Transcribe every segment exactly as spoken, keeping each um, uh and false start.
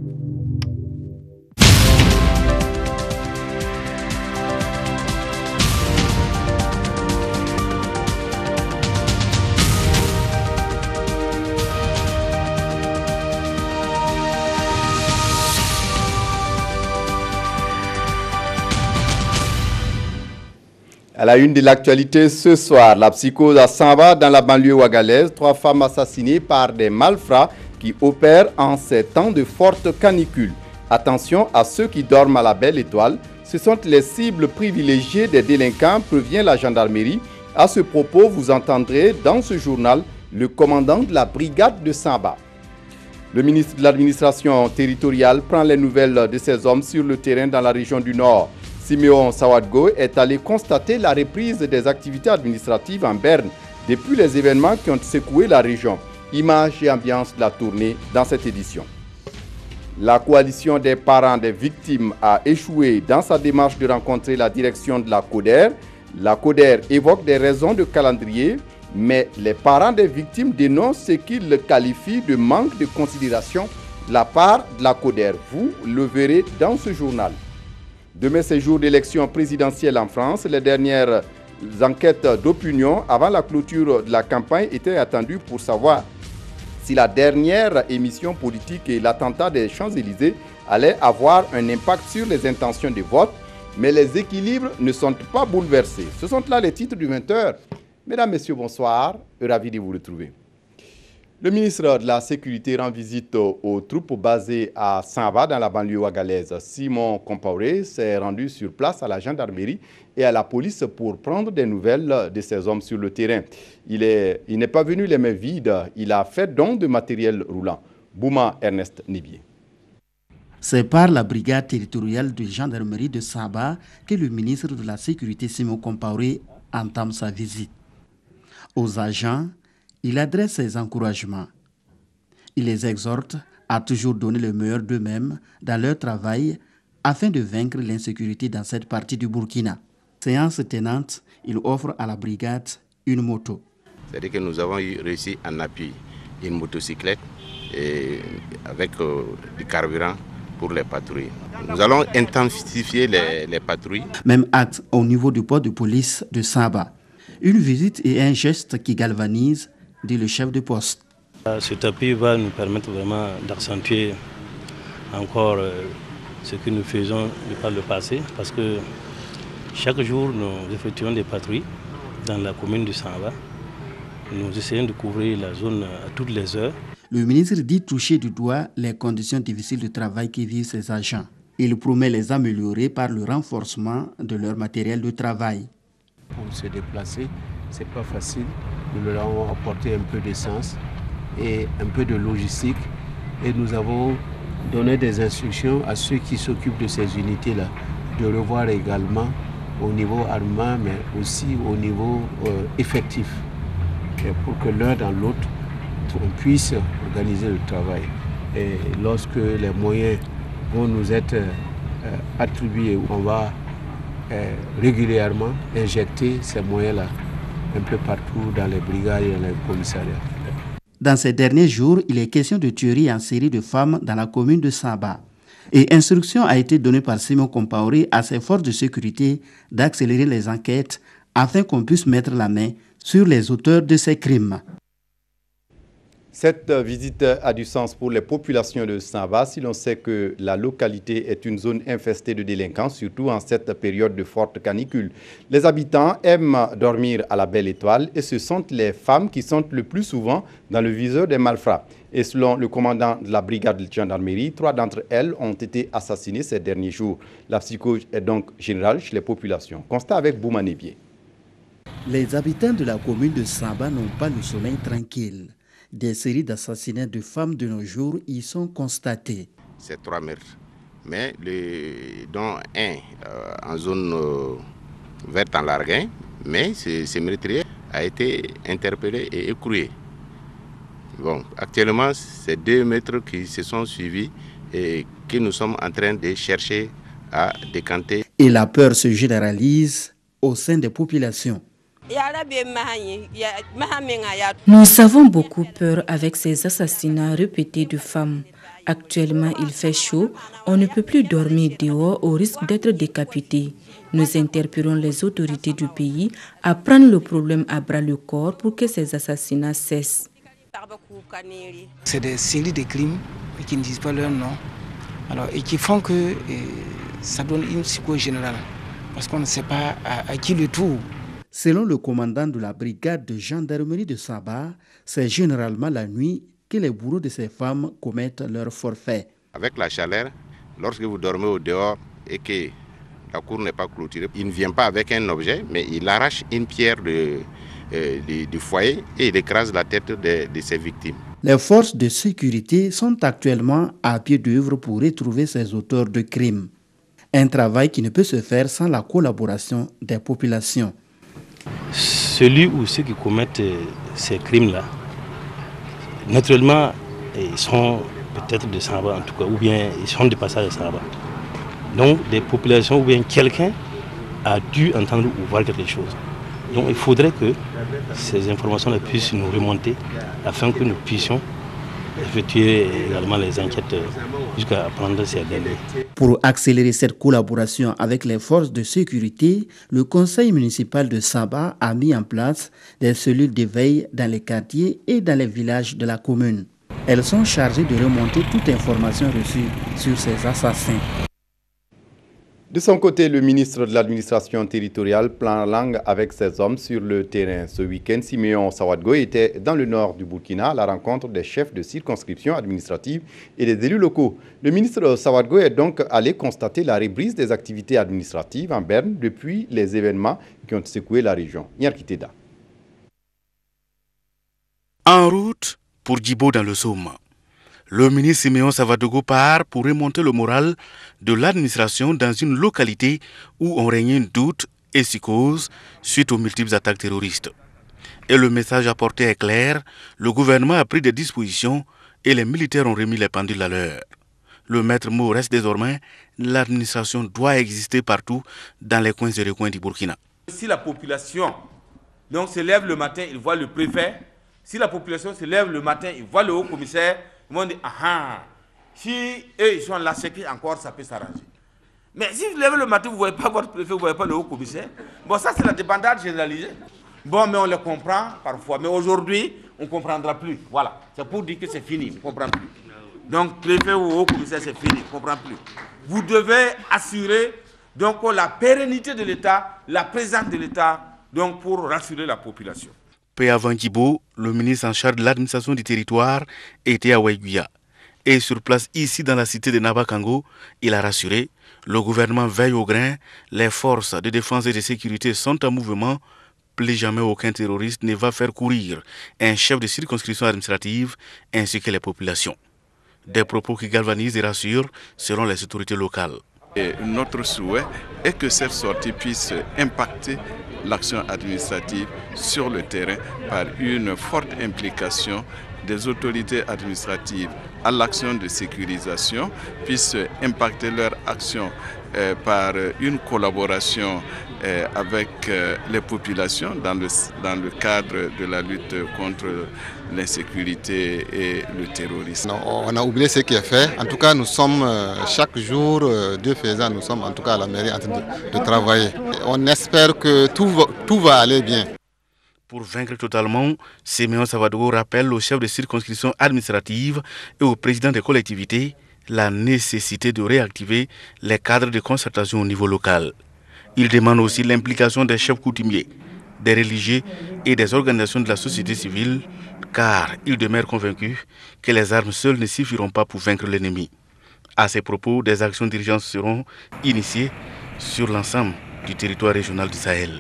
À la une de l'actualité ce soir, la psychose à Samba dans la banlieue ouagalaise, trois femmes assassinées par des malfrats qui opèrent en ces temps de forte canicule. Attention à ceux qui dorment à la Belle Étoile, ce sont les cibles privilégiées des délinquants, prévient la gendarmerie. À ce propos, vous entendrez dans ce journal le commandant de la brigade de Samba. Le ministre de l'administration territoriale prend les nouvelles de ces hommes sur le terrain dans la région du Nord. Simeon Sawadgo est allé constater la reprise des activités administratives en Berne depuis les événements qui ont secoué la région. Images et ambiance de la tournée dans cette édition. La coalition des parents des victimes a échoué dans sa démarche de rencontrer la direction de la CODER. La CODER évoque des raisons de calendrier, mais les parents des victimes dénoncent ce qu'ils qualifient de manque de considération de la part de la CODER. Vous le verrez dans ce journal. Demain, c'est jour d'élection présidentielle en France. Les dernières enquêtes d'opinion avant la clôture de la campagne étaient attendues pour savoir si la dernière émission politique et l'attentat des Champs-Élysées allaient avoir un impact sur les intentions de vote. Mais les équilibres ne sont pas bouleversés. Ce sont là les titres du vingt heures. Mesdames, Messieurs, bonsoir. Ravi de vous retrouver. Le ministre de la Sécurité rend visite aux troupes basées à Samba, dans la banlieue ouagalaise. Simon Compaoré s'est rendu sur place à la gendarmerie et à la police pour prendre des nouvelles de ces hommes sur le terrain. Il est, il n'est pas venu les mains vides, il a fait don de matériel roulant. Bouma Ernest Nibier. C'est par la brigade territoriale de gendarmerie de Samba que le ministre de la Sécurité Simon Compaoré entame sa visite. Aux agents, il adresse ses encouragements. Il les exhorte à toujours donner le meilleur d'eux-mêmes dans leur travail afin de vaincre l'insécurité dans cette partie du Burkina. Séance tenante, il offre à la brigade une moto. C'est-à-dire que nous avons réussi en appui une motocyclette et avec euh, du carburant pour les patrouilles. Nous allons intensifier les, les patrouilles. Même acte au niveau du poste de police de Samba. Une visite et un geste qui galvanise, dit le chef de poste. Cet appui va nous permettre vraiment d'accentuer encore ce que nous faisons par le passé, parce que chaque jour nous effectuons des patrouilles dans la commune de Samba. Nous essayons de couvrir la zone à toutes les heures. Le ministre dit toucher du doigt les conditions difficiles de travail que vivent ses agents. Il promet les améliorer par le renforcement de leur matériel de travail. Pour se déplacer, ce n'est pas facile. Nous leur avons apporté un peu d'essence et un peu de logistique. Et nous avons donné des instructions à ceux qui s'occupent de ces unités-là de revoir également au niveau armement, mais aussi au niveau euh, effectif, et pour que l'un dans l'autre, on puisse organiser le travail. Et lorsque les moyens vont nous être euh, attribués, on va euh, régulièrement injecter ces moyens-là un peu partout dans les brigades et dans les commissariats. Dans ces derniers jours, il est question de tuerie en série de femmes dans la commune de Samba. Et instruction a été donnée par Simon Compaoré à ses forces de sécurité d'accélérer les enquêtes afin qu'on puisse mettre la main sur les auteurs de ces crimes. Cette visite a du sens pour les populations de Samba si l'on sait que la localité est une zone infestée de délinquants, surtout en cette période de forte canicule. Les habitants aiment dormir à la Belle Étoile et ce sont les femmes qui sont le plus souvent dans le viseur des malfrats. Et selon le commandant de la brigade de gendarmerie, trois d'entre elles ont été assassinées ces derniers jours. La psychose est donc générale chez les populations. Constat avec Bouma Nibier. Les habitants de la commune de Samba n'ont pas le sommeil tranquille. Des séries d'assassinats de femmes de nos jours y sont constatées. C'est trois meurtres, mais le, dont un euh, en zone euh, verte en Larguin, mais ce, ce meurtrier a été interpellé et écroué. Bon, actuellement, c'est deux meurtres qui se sont suivis et que nous sommes en train de chercher à décanter. Et la peur se généralise au sein des populations. Nous avons beaucoup peur avec ces assassinats répétés de femmes. Actuellement, il fait chaud, on ne peut plus dormir dehors au risque d'être décapité. Nous interpellons les autorités du pays à prendre le problème à bras le corps pour que ces assassinats cessent. C'est des séries de crimes qui ne disent pas leur nom, alors, et qui font que euh, ça donne une psychose générale, parce qu'on ne sait pas à, à qui le tour. Selon le commandant de la brigade de gendarmerie de Saba, c'est généralement la nuit que les bourreaux de ces femmes commettent leurs forfaits. Avec la chaleur, lorsque vous dormez au dehors et que la cour n'est pas clôturée, il ne vient pas avec un objet, mais il arrache une pierre de, euh, de, du foyer et il écrase la tête de, de ses victimes. Les forces de sécurité sont actuellement à pied d'œuvre pour retrouver ces auteurs de crimes. Un travail qui ne peut se faire sans la collaboration des populations. Celui ou ceux qui commettent ces crimes-là, naturellement, ils sont peut-être de Saba en tout cas, ou bien ils sont de passage de Saba. Donc des populations ou bien quelqu'un a dû entendre ou voir quelque chose. Donc il faudrait que ces informations-là puissent nous remonter afin que nous puissions effectuer également les enquêtes jusqu'à prendre ces délais. Pour accélérer cette collaboration avec les forces de sécurité, le conseil municipal de Saba a mis en place des cellules de veille dans les quartiers et dans les villages de la commune. Elles sont chargées de remonter toute information reçue sur ces assassins. De son côté, le ministre de l'administration territoriale plan langue avec ses hommes sur le terrain. Ce week-end, Siméon Sawadgo était dans le nord du Burkina à la rencontre des chefs de circonscription administrative et des élus locaux. Le ministre Sawadgo est donc allé constater la reprise des activités administratives en Berne depuis les événements qui ont secoué la région. Nyarkiteda. En route pour Djibo dans le Somme. Le ministre Siméon Savadogo part pour remonter le moral de l'administration dans une localité où on régnait une doute et psychose suite aux multiples attaques terroristes. Et le message apporté est clair, le gouvernement a pris des dispositions et les militaires ont remis les pendules à l'heure. Le maître mot reste désormais, l'administration doit exister partout dans les coins et recoins du Burkina. Si la population donc, se lève le matin, il voit le préfet. Si la population se lève le matin, il voit le haut commissaire. Ils vont dire, ah ah, si eux ils sont là, c'est encore ça peut s'arranger. Mais si vous levez le matin, vous ne voyez pas votre préfet, vous ne voyez pas le haut commissaire. Bon, ça c'est la débandade généralisée. Bon, mais on le comprend parfois. Mais aujourd'hui, on ne comprendra plus. Voilà, c'est pour dire que c'est fini, on ne comprend plus. Donc, préfet ou haut commissaire, c'est fini, on ne comprend plus. Vous devez assurer donc, la pérennité de l'État, la présence de l'État, donc pour rassurer la population. Peu avant Djibo, le ministre en charge de l'administration du territoire était à Waiguya. Et sur place, ici dans la cité de Nabakango, il a rassuré, le gouvernement veille au grain, les forces de défense et de sécurité sont en mouvement, plus jamais aucun terroriste ne va faire courir un chef de circonscription administrative ainsi que les populations. Des propos qui galvanisent et rassurent selon les autorités locales. Et notre souhait est que cette sortie puisse impacter l'action administrative sur le terrain par une forte implication des autorités administratives à l'action de sécurisation, puisse impacter leur action euh, par une collaboration euh, avec euh, les populations dans le, dans le cadre de la lutte contre l'insécurité et le terrorisme. Non, on a oublié ce qui est fait. En tout cas, nous sommes euh, chaque jour, euh, Dieu faisant, nous sommes en tout cas à la mairie en train de, de travailler. Et on espère que tout va, tout va aller bien. Pour vaincre totalement, Siméon Savadogo rappelle aux chefs de circonscription administrative et aux présidents des collectivités la nécessité de réactiver les cadres de concertation au niveau local. Il demande aussi l'implication des chefs coutumiers, des religieux et des organisations de la société civile, car il demeure convaincu que les armes seules ne suffiront pas pour vaincre l'ennemi. À ces propos, des actions d'urgence seront initiées sur l'ensemble du territoire régional du Sahel.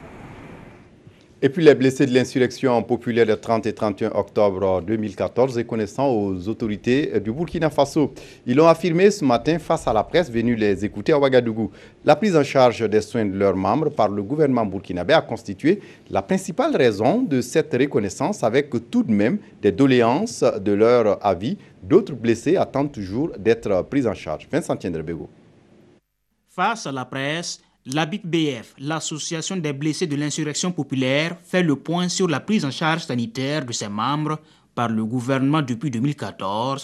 Et puis les blessés de l'insurrection populaire le trente et trente et un octobre deux mille quatorze est connaissant aux autorités du Burkina Faso. Ils l'ont affirmé ce matin face à la presse venue les écouter à Ouagadougou. La prise en charge des soins de leurs membres par le gouvernement burkinabé a constitué la principale raison de cette reconnaissance, avec tout de même des doléances de leur avis. D'autres blessés attendent toujours d'être pris en charge. Vincent Tiendrebego. Face à la presse, l'A B I C B F, l'association des blessés de l'insurrection populaire, fait le point sur la prise en charge sanitaire de ses membres par le gouvernement depuis deux mille quatorze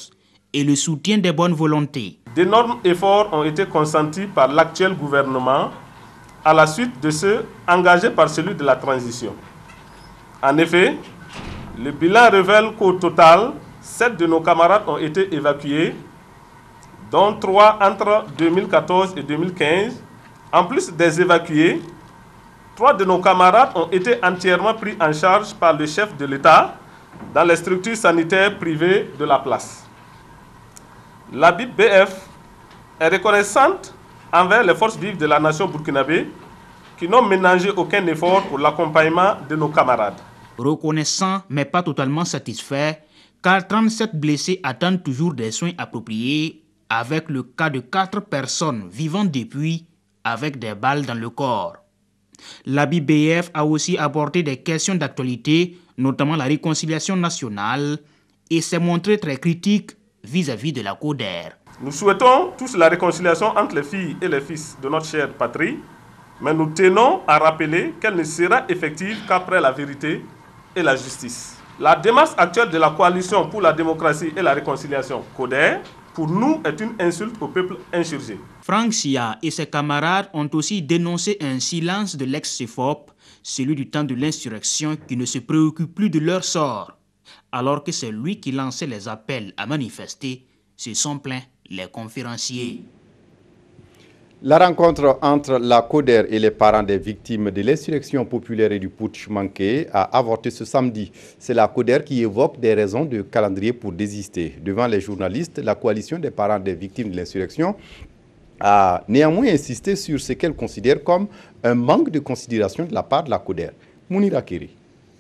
et le soutien des bonnes volontés. D'énormes efforts ont été consentis par l'actuel gouvernement à la suite de ceux engagés par celui de la transition. En effet, le bilan révèle qu'au total, sept de nos camarades ont été évacués, dont trois entre deux mille quatorze et deux mille quinze. En plus des évacués, trois de nos camarades ont été entièrement pris en charge par le chef de l'État dans les structures sanitaires privées de la place. La B I B F est reconnaissante envers les forces vives de la nation burkinabé qui n'ont ménagé aucun effort pour l'accompagnement de nos camarades. Reconnaissant mais pas totalement satisfait, car trente-sept blessés attendent toujours des soins appropriés, avec le cas de quatre personnes vivant depuis avec des balles dans le corps. La B I B F a aussi abordé des questions d'actualité, notamment la réconciliation nationale, et s'est montré très critique vis-à-vis de la CODER. Nous souhaitons tous la réconciliation entre les filles et les fils de notre chère patrie, mais nous tenons à rappeler qu'elle ne sera effective qu'après la vérité et la justice. La démarche actuelle de la coalition pour la démocratie et la réconciliation CODER, pour nous, est une insulte au peuple insurgé. Franck Sia et ses camarades ont aussi dénoncé un silence de l'ex-C F O P, celui du temps de l'insurrection qui ne se préoccupe plus de leur sort, alors que c'est lui qui lançait les appels à manifester. Se sont plaints les conférenciers. La rencontre entre la CODER et les parents des victimes de l'insurrection populaire et du putsch manqué a avorté ce samedi. C'est la CODER qui évoque des raisons de calendrier pour désister. Devant les journalistes, la coalition des parents des victimes de l'insurrection a néanmoins insisté sur ce qu'elle considère comme un manque de considération de la part de la CODER. Mounira Kiri.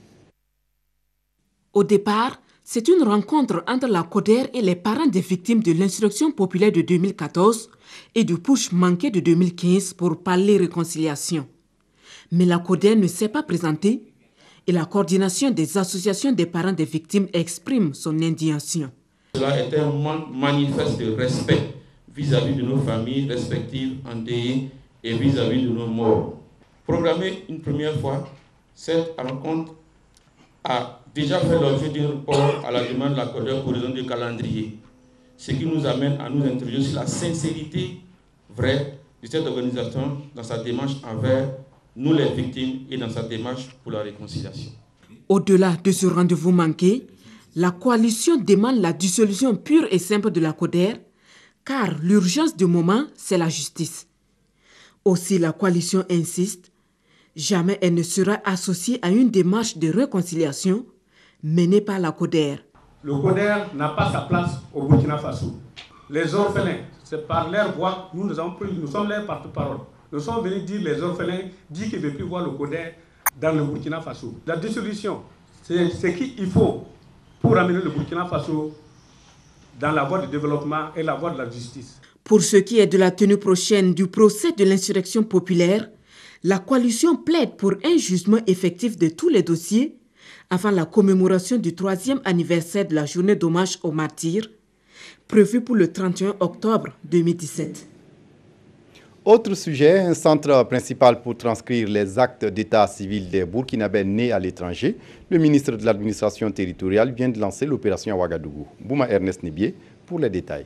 Au départ, c'est une rencontre entre la CODER et les parents des victimes de l'insurrection populaire de deux mille quatorze et du putsch manqué de deux mille quinze pour parler réconciliation. Mais la CODER ne s'est pas présentée et la coordination des associations des parents des victimes exprime son indignation. Cela est un manque manifeste de respect vis-à-vis de nos familles respectives endeuillées et vis-à-vis de nos morts. Programmée une première fois, cette rencontre a déjà fait l'objet d'un report à la demande de la CODER pour raison de calendrier, ce qui nous amène à nous interroger sur la sincérité vraie de cette organisation dans sa démarche envers nous les victimes et dans sa démarche pour la réconciliation. Au-delà de ce rendez-vous manqué, la coalition demande la dissolution pure et simple de la CODER, car l'urgence du moment, c'est la justice. Aussi, la coalition insiste, jamais elle ne sera associée à une démarche de réconciliation menée par la CODER. Le CODER n'a pas sa place au Burkina Faso. Les orphelins, c'est par leur voix, nous, nous, avons pris, nous sommes leurs porte-parole. Nous sommes venus dire les orphelins, dire qu'ils ne veulent plus voir le CODER dans le Burkina Faso. La dissolution, c'est ce qu'il faut pour amener le Burkina Faso dans la voie du développement et la voie de la justice. Pour ce qui est de la tenue prochaine du procès de l'insurrection populaire, la coalition plaide pour un jugement effectif de tous les dossiers avant la commémoration du troisième anniversaire de la journée d'hommage aux martyrs, prévue pour le trente et un octobre deux mille dix-sept. Autre sujet, un centre principal pour transcrire les actes d'état civil des Burkinabés nés à l'étranger. Le ministre de l'administration territoriale vient de lancer l'opération à Ouagadougou. Bouma Ernest Nibié pour les détails.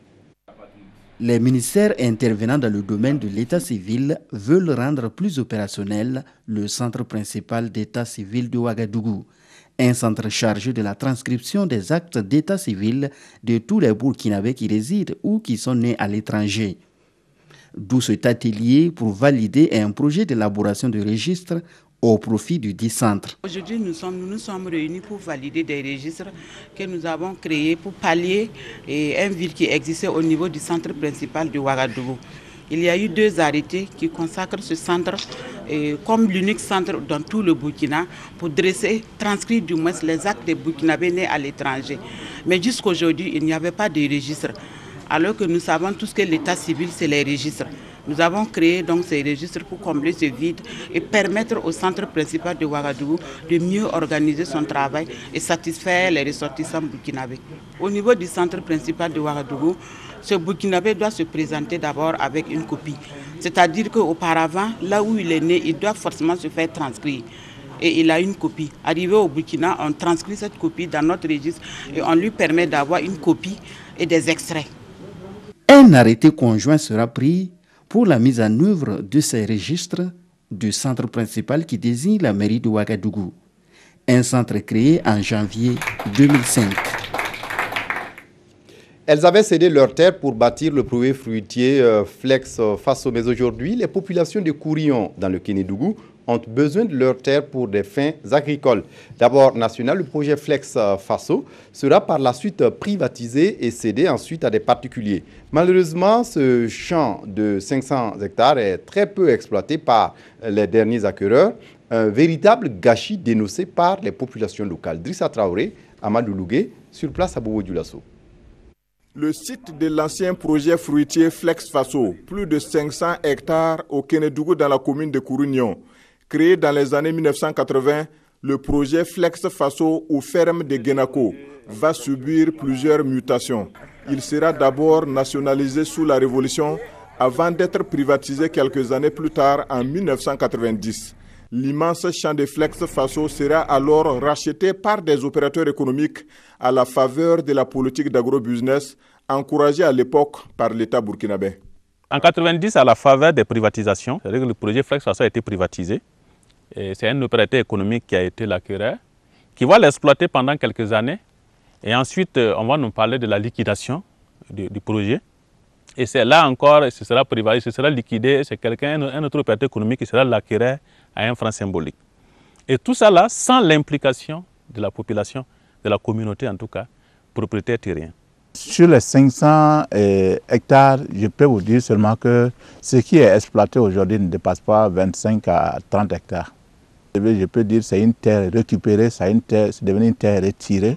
Les ministères intervenant dans le domaine de l'état civil veulent rendre plus opérationnel le centre principal d'état civil de Ouagadougou, un centre chargé de la transcription des actes d'état civil de tous les Burkinabés qui résident ou qui sont nés à l'étranger. D'où cet atelier pour valider un projet d'élaboration de registres au profit du dit centre. Aujourd'hui, nous, sommes, nous nous sommes réunis pour valider des registres que nous avons créés pour pallier un vide qui existait au niveau du centre principal de Ouagadougou. Il y a eu deux arrêtés qui consacrent ce centre eh, comme l'unique centre dans tout le Burkina pour dresser, transcrire du moins les actes des Burkinabés nés à l'étranger. Mais jusqu'à aujourd'hui, il n'y avait pas de registre. Alors que nous savons tous que l'état civil, c'est les registres. Nous avons créé donc ces registres pour combler ce vide et permettre au centre principal de Ouagadougou de mieux organiser son travail et satisfaire les ressortissants burkinabés. Au niveau du centre principal de Ouagadougou, ce burkinabé doit se présenter d'abord avec une copie. C'est-à-dire qu'auparavant, là où il est né, il doit forcément se faire transcrire. Et il a une copie. Arrivé au Burkina, on transcrit cette copie dans notre registre et on lui permet d'avoir une copie et des extraits. Un arrêté conjoint sera pris pour la mise en œuvre de ces registres du centre principal qui désigne la mairie de Ouagadougou. Un centre créé en janvier deux mille cinq. Elles avaient cédé leurs terres pour bâtir le projet fruitier euh, Flex Faso. Mais aujourd'hui, les populations de Kourion, dans le Kénédougou, ont besoin de leurs terres pour des fins agricoles. D'abord national, le projet Flex Faso sera par la suite privatisé et cédé ensuite à des particuliers. Malheureusement, ce champ de cinq cents hectares est très peu exploité par les derniers acquéreurs. Un véritable gâchis dénoncé par les populations locales. Drissa Traoré, Amadou Lougué, sur place à Bobo-Dioulasso. Le site de l'ancien projet fruitier Flex Faso, plus de cinq cents hectares au Kénédougou dans la commune de Kourignon. Créé dans les années mille neuf cent quatre-vingts, le projet Flex Faso aux fermes de Guénako va subir plusieurs mutations. Il sera d'abord nationalisé sous la Révolution avant d'être privatisé quelques années plus tard en mille neuf cent quatre-vingt-dix. L'immense champ de Flex Faso sera alors racheté par des opérateurs économiques à la faveur de la politique d'agrobusiness encouragée à l'époque par l'État burkinabé. En quatre-vingt-dix, à la faveur des privatisations, le projet Flex Faso a été privatisé. C'est un opérateur économique qui a été l'acquéreur, qui va l'exploiter pendant quelques années. Et ensuite, on va nous parler de la liquidation du, du projet. Et c'est là encore, ce sera privatisé, ce sera liquidé, c'est quelqu'un, un autre opérateur économique qui sera l'acquéreur à un franc symbolique. Et tout ça là, sans l'implication de la population, de la communauté en tout cas, propriétaire terrien. Sur les cinq cents euh, hectares, je peux vous dire seulement que ce qui est exploité aujourd'hui ne dépasse pas vingt-cinq à trente hectares. Je peux dire que c'est une terre récupérée, c'est devenu une terre retirée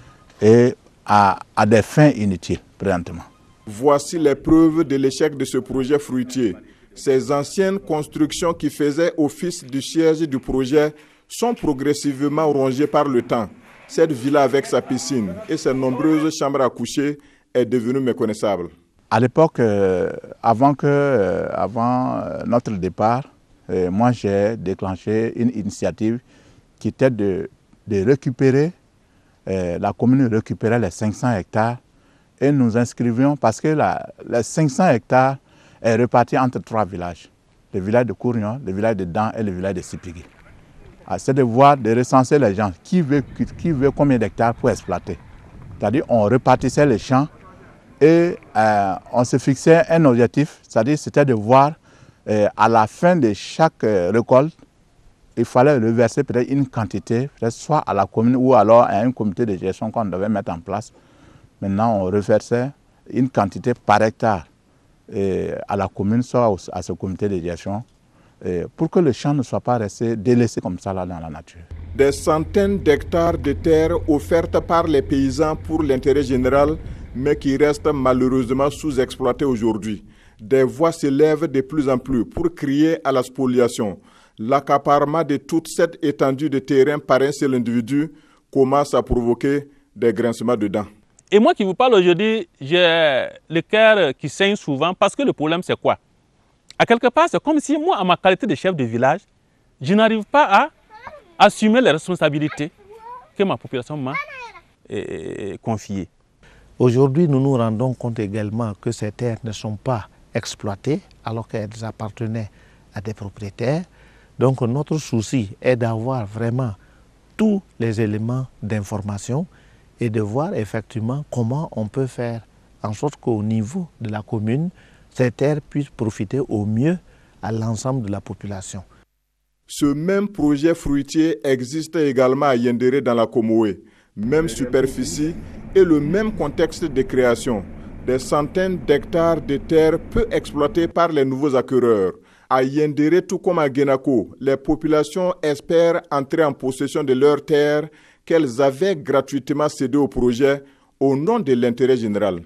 et à, à des fins inutiles, présentement. Voici les preuves de l'échec de ce projet fruitier. Ces anciennes constructions qui faisaient office du siège du projet sont progressivement rongées par le temps. Cette villa avec sa piscine et ses nombreuses chambres à coucher est devenue méconnaissable. À l'époque, euh, avant, que, euh, avant notre départ, euh, moi j'ai déclenché une initiative qui était de, de récupérer, euh, la commune récupérait les cinq cents hectares et nous inscrivions parce que la, les cinq cents hectares est réparti entre trois villages. Le village de Kourignon, le village de Dan et le village de Sipigui. C'est de voir, de recenser les gens, qui veut, qui veut combien d'hectares pour exploiter. C'est-à-dire on répartissait les champs et euh, on se fixait un objectif, c'est-à-dire c'était de voir euh, à la fin de chaque euh, récolte, il fallait reverser peut-être une quantité, peut-être soit à la commune ou alors à un comité de gestion qu'on devait mettre en place. Maintenant on reversait une quantité par hectare et à la commune, soit à ce comité de gestion, pour que le champ ne soit pas resté délaissé comme ça là dans la nature. Des centaines d'hectares de terres offertes par les paysans pour l'intérêt général, mais qui restent malheureusement sous-exploitées aujourd'hui. Des voix s'élèvent de plus en plus pour crier à la spoliation. L'accaparement de toute cette étendue de terrain par un seul individu commence à provoquer des grincements de dents. Et moi qui vous parle aujourd'hui, j'ai le cœur qui saigne souvent parce que le problème c'est quoi? À quelque part, c'est comme si moi, à ma qualité de chef de village, je n'arrive pas à assumer les responsabilités que ma population m'a confiées. Aujourd'hui, nous nous rendons compte également que ces terres ne sont pas exploitées alors qu'elles appartenaient à des propriétaires. Donc notre souci est d'avoir vraiment tous les éléments d'information et de voir effectivement comment on peut faire en sorte qu'au niveau de la commune, ces terres puissent profiter au mieux à l'ensemble de la population. Ce même projet fruitier existe également à Yendéré dans la Comoé. Même superficie et le même contexte de création. Des centaines d'hectares de terres peu exploitées par les nouveaux acquéreurs. À Yendéré, tout comme à Guénako, les populations espèrent entrer en possession de leurs terres qu'elles avaient gratuitement cédées au projet au nom de l'intérêt général.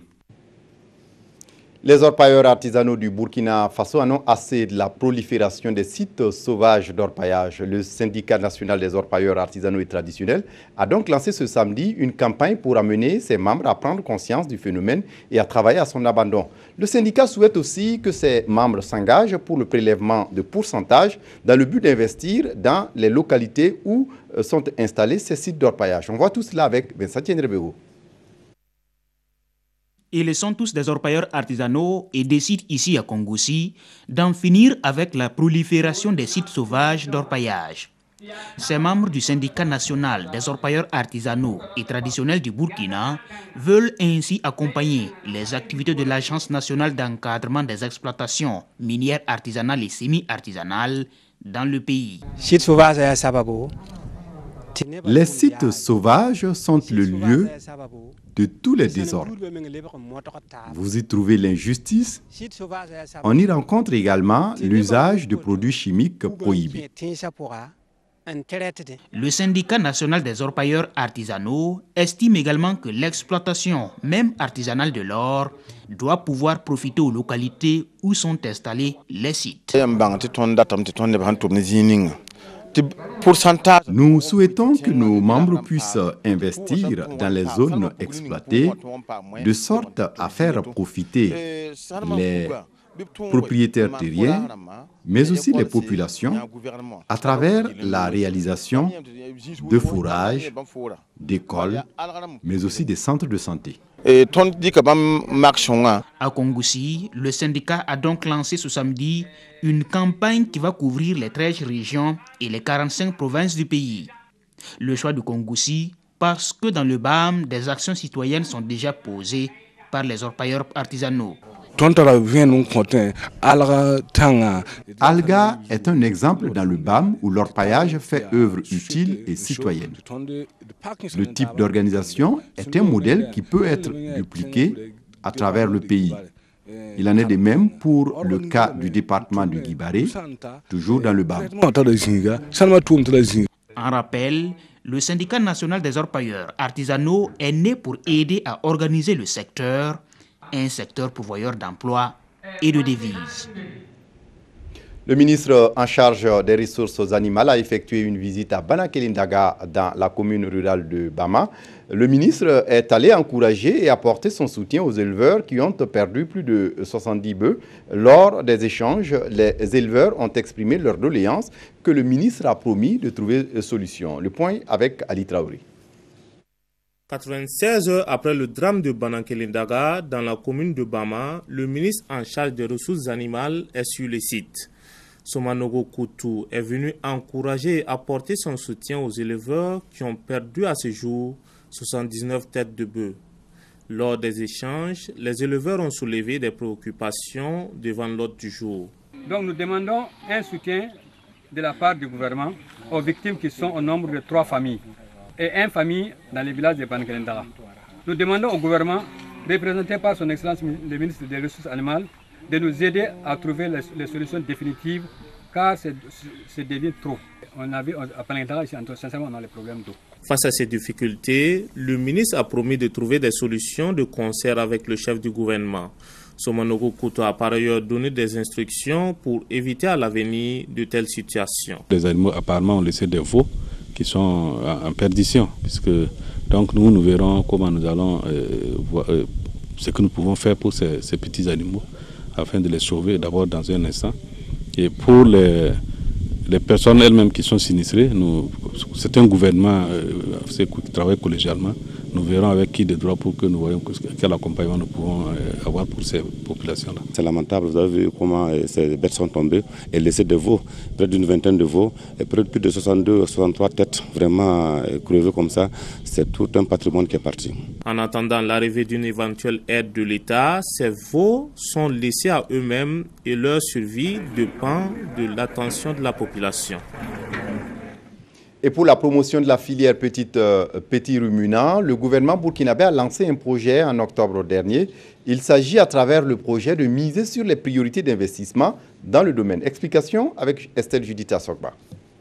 Les orpailleurs artisanaux du Burkina Faso en ont assez de la prolifération des sites sauvages d'orpaillage. Le syndicat national des orpailleurs artisanaux et traditionnels a donc lancé ce samedi une campagne pour amener ses membres à prendre conscience du phénomène et à travailler à son abandon. Le syndicat souhaite aussi que ses membres s'engagent pour le prélèvement de pourcentage dans le but d'investir dans les localités où sont installés ces sites d'orpaillage. On voit tout cela avec Vincent Tiendrebego. Ils sont tous des orpailleurs artisanaux et décident ici à Kongoussi d'en finir avec la prolifération des sites sauvages d'orpaillage. Ces membres du syndicat national des orpailleurs artisanaux et traditionnels du Burkina veulent ainsi accompagner les activités de l'Agence nationale d'encadrement des exploitations minières artisanales et semi-artisanales dans le pays. Les sites sauvages sont le lieu de tous les désordres. Vous y trouvez l'injustice. On y rencontre également l'usage de produits chimiques prohibés. Le syndicat national des orpailleurs artisanaux estime également que l'exploitation, même artisanale de l'or, doit pouvoir profiter aux localités où sont installés les sites. Nous souhaitons que nos membres puissent investir dans les zones exploitées de sorte à faire profiter les propriétaires terriens, mais aussi les populations, à travers la réalisation de fourrages, d'écoles, mais aussi des centres de santé. À Kongoussi, le syndicat a donc lancé ce samedi une campagne qui va couvrir les treize régions et les quarante-cinq provinces du pays. Le choix de Kongoussi parce que dans le B A M, des actions citoyennes sont déjà posées par les orpailleurs artisanaux. Alga est un exemple dans le B A M où l'orpaillage fait œuvre utile et citoyenne. Le type d'organisation est un modèle qui peut être dupliqué à travers le pays. Il en est de même pour le cas du département de Guibaré, toujours dans le B A M. En rappel, le syndicat national des orpailleurs artisanaux est né pour aider à organiser le secteur, un secteur pourvoyeur d'emplois et de devises. Le ministre en charge des ressources animales a effectué une visite à Banakelindaga dans la commune rurale de Bama. Le ministre est allé encourager et apporter son soutien aux éleveurs qui ont perdu plus de soixante-dix bœufs. Lors des échanges, les éleveurs ont exprimé leur doléance que le ministre a promis de trouver une solution. Le point avec Ali Traoré. quatre-vingt-seize heures après le drame de Banakelindaga dans la commune de Bama, le ministre en charge des ressources animales est sur le site. Somanogo Koutou est venu encourager et apporter son soutien aux éleveurs qui ont perdu à ce jour soixante-dix-neuf têtes de bœufs. Lors des échanges, les éleveurs ont soulevé des préoccupations devant l'ordre du jour. Donc nous demandons un soutien de la part du gouvernement aux victimes qui sont au nombre de trois familles et une famille dans les villages de Banakelindaga. Nous demandons au gouvernement, représenté par son Excellence le ministre des Ressources animales, de nous aider à trouver les, les solutions définitives, car c'est devient trop. On a vu à Banakelindaga ici, sincèrement, on a les problèmes d'eau. Face à ces difficultés, le ministre a promis de trouver des solutions de concert avec le chef du gouvernement. Somanogo Koutou a par ailleurs donné des instructions pour éviter à l'avenir de telles situations. Les animaux apparemment ont laissé des veaux qui sont en perdition, puisque donc nous, nous verrons comment nous allons, euh, voir, euh, ce que nous pouvons faire pour ces, ces petits animaux, afin de les sauver d'abord dans un instant. Et pour les, les personnes elles-mêmes qui sont sinistrées, c'est un gouvernement euh, qui travaille collégialement. Nous verrons avec qui de droit pour que nous voyons quel accompagnement nous pouvons euh, avoir pour ces populations-là. C'est lamentable, vous avez vu comment euh, ces bêtes sont tombées et laissé des veaux, près d'une vingtaine de veaux, et près de plus de soixante-deux, soixante-trois têtes vraiment euh, crevées comme ça. C'est tout un patrimoine qui est parti. En attendant l'arrivée d'une éventuelle aide de l'État, ces veaux sont laissés à eux-mêmes et leur survie dépend de l'attention de la population. Et pour la promotion de la filière petite, euh, petit ruminant, le gouvernement burkinabé a lancé un projet en octobre dernier. Il s'agit à travers le projet de miser sur les priorités d'investissement dans le domaine. Explication avec Estelle Judith Assogba.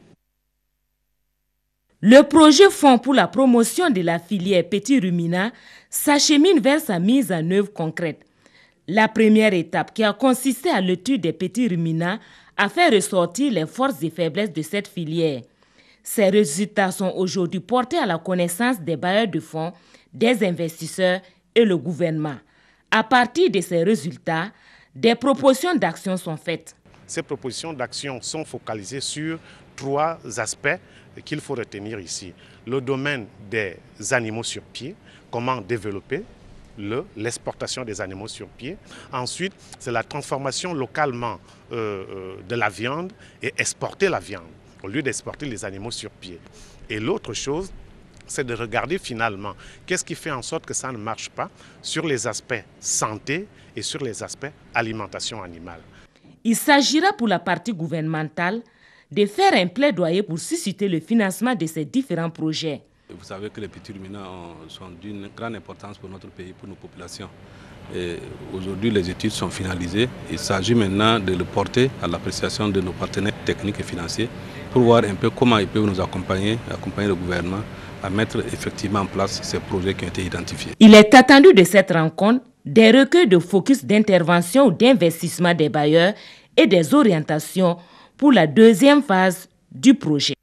Le projet Fonds pour la promotion de la filière petit ruminant s'achemine vers sa mise en œuvre concrète. La première étape, qui a consisté à l'étude des petits ruminants, a fait ressortir les forces et faiblesses de cette filière. Ces résultats sont aujourd'hui portés à la connaissance des bailleurs de fonds, des investisseurs et le gouvernement. À partir de ces résultats, des propositions d'action sont faites. Ces propositions d'action sont focalisées sur trois aspects qu'il faut retenir ici. Le domaine des animaux sur pied, comment développer l'exportation des animaux sur pied. Ensuite, c'est la transformation localement euh, euh, de la viande et exporter la viande au lieu d'exporter les animaux sur pied. Et l'autre chose, c'est de regarder finalement qu'est-ce qui fait en sorte que ça ne marche pas sur les aspects santé et sur les aspects alimentation animale. Il s'agira pour la partie gouvernementale de faire un plaidoyer pour susciter le financement de ces différents projets. Vous savez que les petits ruminants sont d'une grande importance pour notre pays, pour nos populations. Aujourd'hui, les études sont finalisées. Il s'agit maintenant de le porter à l'appréciation de nos partenaires techniques et financiers pour voir un peu comment ils peuvent nous accompagner, accompagner le gouvernement à mettre effectivement en place ces projets qui ont été identifiés. Il est attendu de cette rencontre des recueils de focus d'intervention ou d'investissement des bailleurs et des orientations pour la deuxième phase du projet.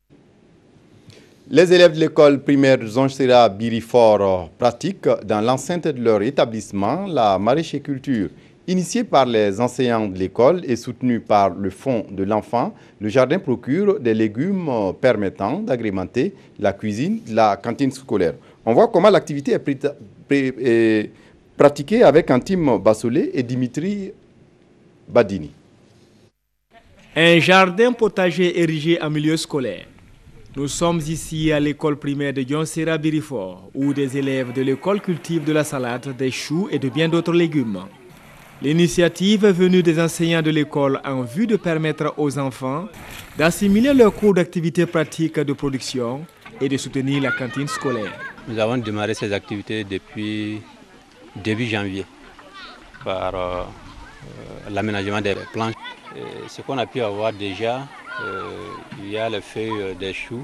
Les élèves de l'école primaire Zonchera Birifort pratiquent dans l'enceinte de leur établissement la maraîchiculture. Initiée par les enseignants de l'école et soutenue par le Fonds de l'enfant, le jardin procure des légumes permettant d'agrémenter la cuisine de la cantine scolaire. On voit comment l'activité est, est pratiquée avec Antime Bassolé et Dimitri Badini. Un jardin potager érigé en milieu scolaire. Nous sommes ici à l'école primaire de Zonchera Birifort, où des élèves de l'école cultivent de la salade, des choux et de bien d'autres légumes. L'initiative est venue des enseignants de l'école en vue de permettre aux enfants d'assimiler leurs cours d'activités pratiques de production et de soutenir la cantine scolaire. Nous avons démarré ces activités depuis début janvier par euh, euh, l'aménagement des planches. Et ce qu'on a pu avoir déjà, euh, il y a les feuilles des choux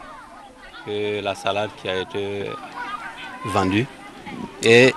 et la salade qui a été vendue. Et,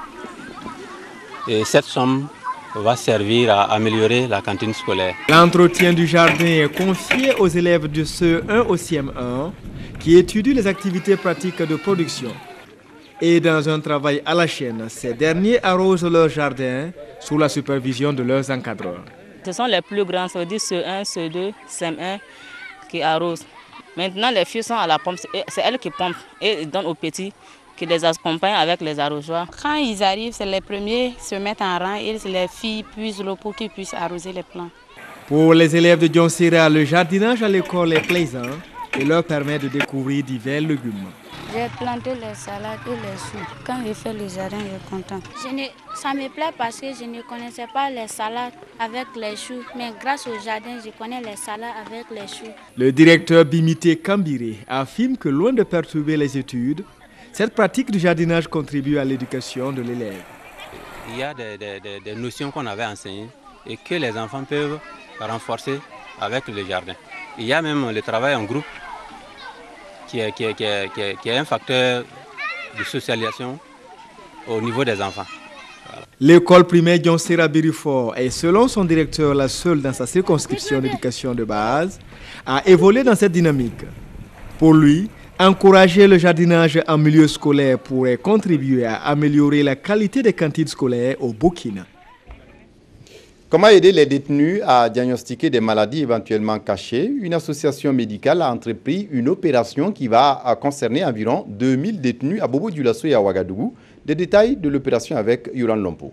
et cette somme va servir à améliorer la cantine scolaire. L'entretien du jardin est confié aux élèves de C E un au C M un qui étudient les activités pratiques de production. Et dans un travail à la chaîne, ces derniers arrosent leur jardin sous la supervision de leurs encadreurs. Ce sont les plus grands, ça veut dire C E un, C E deux, C M un qui arrosent. Maintenant, les filles sont à la pompe, c'est elles qui pompent et ils donnent aux petits qui les accompagnent avec les arrosoirs. Quand ils arrivent, c'est les premiers qui se mettent en rang et les filles puisent l'eau pour qu'ils puissent arroser les plants. Pour les élèves de Zonchera, le jardinage à l'école est plaisant et leur permet de découvrir divers légumes. J'ai planté les salades et les choux. Quand je fais le jardin, je suis content. Je ne, ça me plaît parce que je ne connaissais pas les salades avec les choux. Mais grâce au jardin, je connais les salades avec les choux. Le directeur Bimité Kambiré affirme que loin de perturber les études, cette pratique du jardinage contribue à l'éducation de l'élève. Il y a des, des, des, des notions qu'on avait enseignées et que les enfants peuvent renforcer avec le jardin. Il y a même le travail en groupe qui est, qui est, qui est, qui est, qui est un facteur de socialisation au niveau des enfants. Voilà. L'école primaire Zonchera Birifort est, selon son directeur, la seule dans sa circonscription d'éducation de base à évoluer dans cette dynamique. Pour lui, encourager le jardinage en milieu scolaire pourrait contribuer à améliorer la qualité des cantines scolaires au Burkina. Comment aider les détenus à diagnostiquer des maladies éventuellement cachées? Une association médicale a entrepris une opération qui va concerner environ deux mille détenus à Bobo-Dioulasso et à Ouagadougou. Des détails de l'opération avec Yoran Lompo.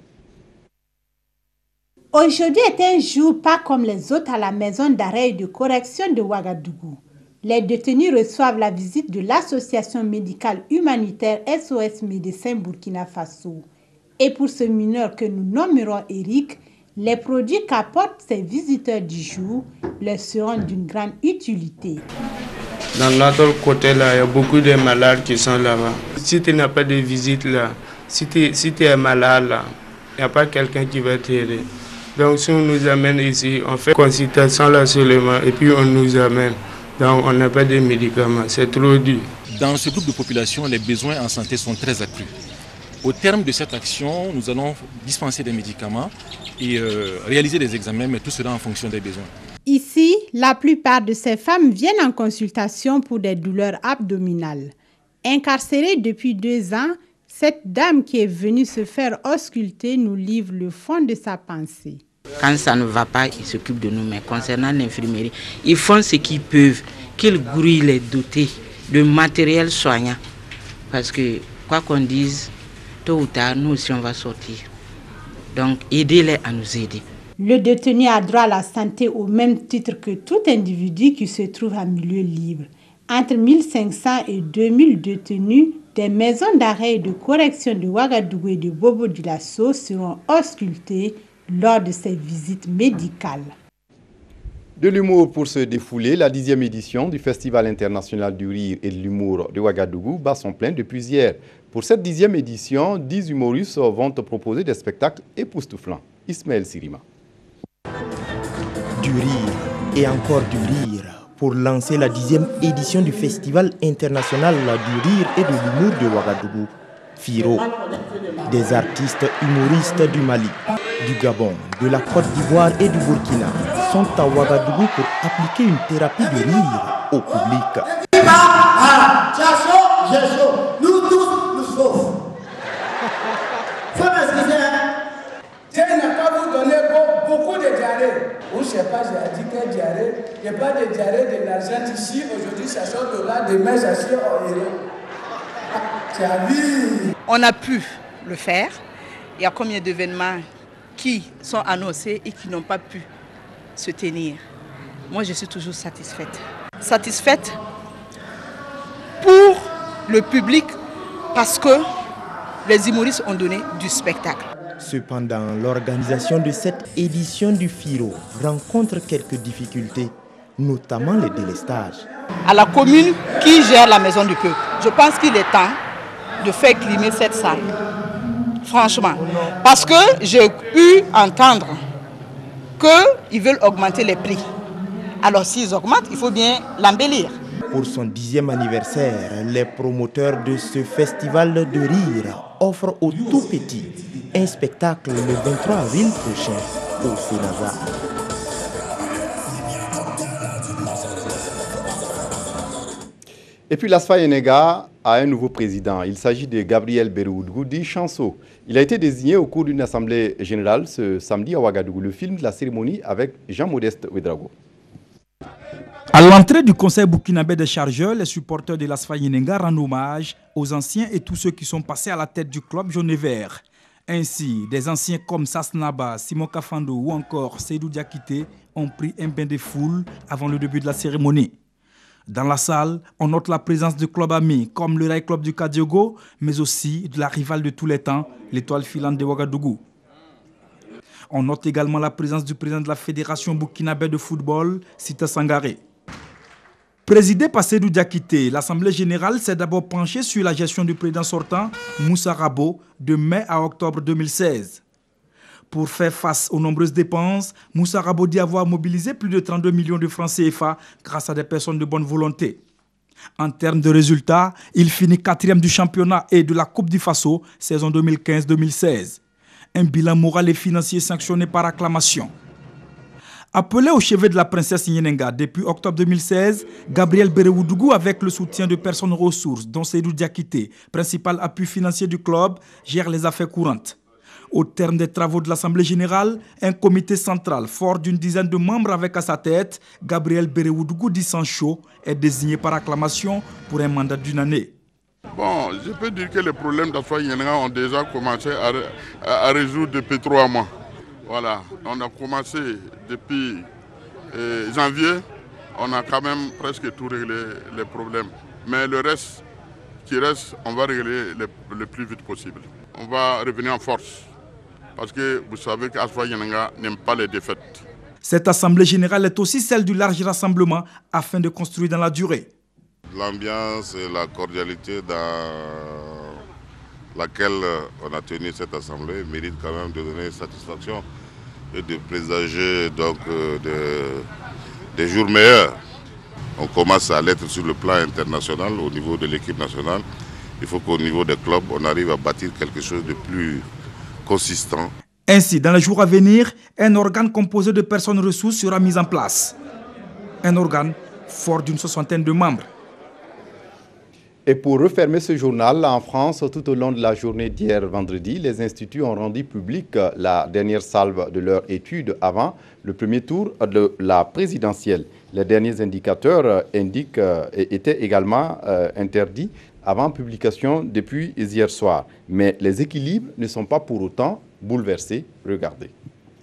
Aujourd'hui est un jour pas comme les autres à la maison d'arrêt et de correction de Ouagadougou. Les détenus reçoivent la visite de l'association médicale humanitaire S O S Médecins Burkina Faso. Et pour ce mineur que nous nommerons Eric, les produits qu'apportent ces visiteurs du jour leur seront d'une grande utilité. Dans notre côté là, il y a beaucoup de malades qui sont là-bas. Si tu n'as pas de visite là, si tu si tu es malade là, il n'y a pas quelqu'un qui va t'aider. Donc si on nous amène ici, on fait consultation là seulement et puis on nous amène. Donc on n'a pas de médicaments, c'est trop dur. Dans ce groupe de population, les besoins en santé sont très accrus. Au terme de cette action, nous allons dispenser des médicaments et euh, réaliser des examens, mais tout cela en fonction des besoins. Ici, la plupart de ces femmes viennent en consultation pour des douleurs abdominales. Incarcérée depuis deux ans, cette dame qui est venue se faire ausculter nous livre le fond de sa pensée. Quand ça ne va pas, ils s'occupent de nous. Mais concernant l'infirmerie, ils font ce qu'ils peuvent, qu'ils grouillent les dotés de matériel soignant. Parce que, quoi qu'on dise, tôt ou tard, nous aussi, on va sortir. Donc, aidez-les à nous aider. Le détenu a droit à la santé au même titre que tout individu qui se trouve en milieu libre. Entre mille cinq cents et deux mille détenus des maisons d'arrêt et de correction de Ouagadougou et de Bobo-Dioulasso seront auscultés lors de ces visites médicales. De l'humour pour se défouler, la dixième édition du Festival international du rire et de l'humour de Ouagadougou bat son plein depuis hier. Pour cette dixième édition, dix humoristes vont te proposer des spectacles époustouflants. Ismaël Sirima. Du rire et encore du rire pour lancer la dixième édition du Festival international du rire et de l'humour de Ouagadougou. Firo, des artistes humoristes du Mali, du Gabon, de la Côte d'Ivoire et du Burkina sont à Ouagadougou pour appliquer une thérapie de rire au public. Ah, tu as chaud, j'ai chaud. Nous tous, nous sauf. Faut m'excuser, hein. Dieu n'a pas vous donné beaucoup de diarrhée. Ou je ne sais pas, j'ai dit que diarrhée. Il n'y a pas de diarrhée de l'argent ici. Aujourd'hui, j'achète au dollar, demain, j'achète au euro. Tu as vu? On a pu le faire. Il y a combien d'événements qui sont annoncés et qui n'ont pas pu se tenir. Moi, je suis toujours satisfaite. Satisfaite pour le public parce que les humoristes ont donné du spectacle. Cependant, l'organisation de cette édition du Firo rencontre quelques difficultés, notamment le délestage. À la commune qui gère la maison du peuple, je pense qu'il est temps de faire climer cette salle. Franchement. Parce que j'ai eu à entendre qu'ils veulent augmenter les prix. Alors s'ils augmentent, il faut bien l'embellir. Pour son dixième anniversaire, les promoteurs de ce festival de rire offrent aux tout petits un spectacle le vingt-trois avril prochain au Sénaza. Et puis l'Asfa Yenega a un nouveau président. Il s'agit de Gabriel Bereoudgou dit Chanso. Il a été désigné au cours d'une assemblée générale ce samedi à Ouagadougou. Le film de la cérémonie avec Jean-Modeste Ouedraogo. À l'entrée du conseil burkinabé des chargeurs, les supporters de l'Asfa Yenega rendent hommage aux anciens et tous ceux qui sont passés à la tête du club jaune et vert. Ainsi, des anciens comme Sasnaba, Simon Kafando ou encore Seydou Diakité ont pris un bain de foule avant le début de la cérémonie. Dans la salle, on note la présence de clubs amis comme le Rail Club du Kadiogo, mais aussi de la rivale de tous les temps, l'étoile filante de Ouagadougou. On note également la présence du président de la Fédération burkinabé de football, Sita Sangaré. Présidée par Seydou Diakité, l'Assemblée générale s'est d'abord penchée sur la gestion du président sortant, Moussa Rabo, de mai à octobre deux mille seize. Pour faire face aux nombreuses dépenses, Moussa Rabo dit avoir mobilisé plus de trente-deux millions de francs C F A grâce à des personnes de bonne volonté. En termes de résultats, il finit quatrième du championnat et de la Coupe du Faso, saison deux mille quinze deux mille seize. Un bilan moral et financier sanctionné par acclamation. Appelé au chevet de la princesse Yenenga depuis octobre deux mille seize, Gabriel Bereoudgou, avec le soutien de personnes ressources, dont Seydou Diakité, principal appui financier du club, gère les affaires courantes. Au terme des travaux de l'Assemblée générale, un comité central fort d'une dizaine de membres avec à sa tête, Gabriel Bereoudgou dit Sancho, est désigné par acclamation pour un mandat d'une année. Bon, je peux dire que les problèmes d'Asfa Yenenga ont déjà commencé à, à, à résoudre depuis trois mois. Voilà, on a commencé depuis euh, janvier, on a quand même presque tout réglé les problèmes. Mais le reste qui reste, on va régler le, le plus vite possible. On va revenir en force. Parce que vous savez qu'Asfa Yenenga n'aime pas les défaites. Cette assemblée générale est aussi celle du large rassemblement afin de construire dans la durée. L'ambiance et la cordialité dans laquelle on a tenu cette assemblée mérite quand même de donner satisfaction et de présager donc de, des jours meilleurs. On commence à l'être sur le plan international au niveau de l'équipe nationale. Il faut qu'au niveau des clubs, on arrive à bâtir quelque chose de plus consistant. Ainsi, dans les jours à venir, un organe composé de personnes ressources sera mis en place. Un organe fort d'une soixantaine de membres. Et pour refermer ce journal, en France, tout au long de la journée d'hier vendredi, les instituts ont rendu public la dernière salve de leur étude avant le premier tour de la présidentielle. Les derniers indicateurs indiquent, euh, étaient également euh, interdits avant publication depuis hier soir. Mais les équilibres ne sont pas pour autant bouleversés. Regardez.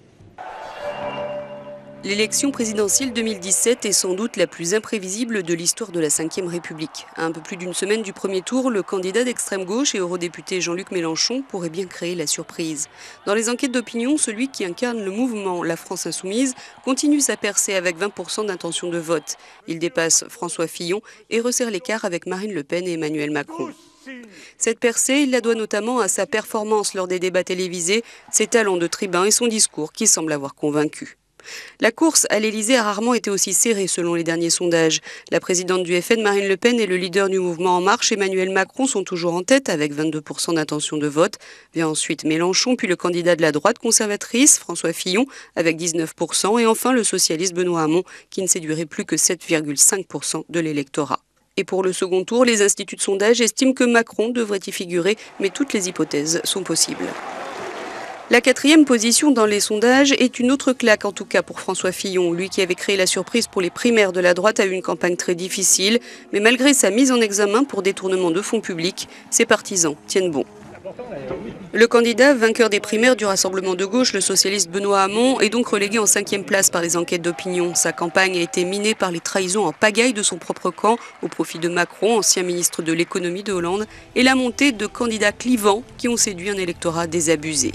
L'élection présidentielle deux mille dix-sept est sans doute la plus imprévisible de l'histoire de la cinquième République. À un peu plus d'une semaine du premier tour, le candidat d'extrême gauche et eurodéputé Jean-Luc Mélenchon pourrait bien créer la surprise. Dans les enquêtes d'opinion, celui qui incarne le mouvement La France Insoumise continue sa percée avec vingt pour cent d'intention de vote. Il dépasse François Fillon et resserre l'écart avec Marine Le Pen et Emmanuel Macron. Cette percée, il la doit notamment à sa performance lors des débats télévisés, ses talents de tribun et son discours qui semble avoir convaincu. La course à l'Elysée a rarement été aussi serrée selon les derniers sondages. La présidente du F N, Marine Le Pen, et le leader du mouvement En Marche, Emmanuel Macron, sont toujours en tête avec vingt-deux pour cent d'intention de vote. Vient ensuite Mélenchon, puis le candidat de la droite conservatrice, François Fillon, avec dix-neuf pour cent, et enfin le socialiste Benoît Hamon, qui ne séduirait plus que sept virgule cinq pour cent de l'électorat. Et pour le second tour, les instituts de sondage estiment que Macron devrait y figurer, mais toutes les hypothèses sont possibles. La quatrième position dans les sondages est une autre claque, en tout cas pour François Fillon. Lui qui avait créé la surprise pour les primaires de la droite a eu une campagne très difficile. Mais malgré sa mise en examen pour détournement de fonds publics, ses partisans tiennent bon. Le candidat vainqueur des primaires du Rassemblement de gauche, le socialiste Benoît Hamon, est donc relégué en cinquième place par les enquêtes d'opinion. Sa campagne a été minée par les trahisons en pagaille de son propre camp, au profit de Macron, ancien ministre de l'économie de Hollande, et la montée de candidats clivants qui ont séduit un électorat désabusé.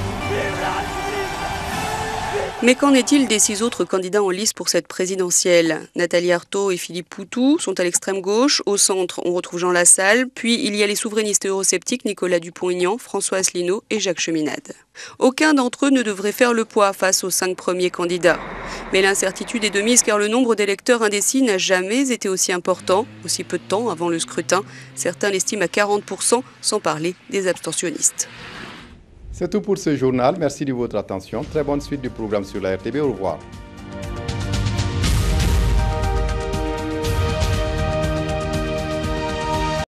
Mais qu'en est-il des six autres candidats en lice pour cette présidentielle? Nathalie Arthaud et Philippe Poutou sont à l'extrême gauche. Au centre, on retrouve Jean Lassalle. Puis il y a les souverainistes eurosceptiques Nicolas Dupont-Aignan, François Asselineau et Jacques Cheminade. Aucun d'entre eux ne devrait faire le poids face aux cinq premiers candidats. Mais l'incertitude est de mise car le nombre d'électeurs indécis n'a jamais été aussi important, aussi peu de temps avant le scrutin. Certains l'estiment à quarante pour cent, sans parler des abstentionnistes. C'est tout pour ce journal. Merci de votre attention. Très bonne suite du programme sur la R T B. Au revoir.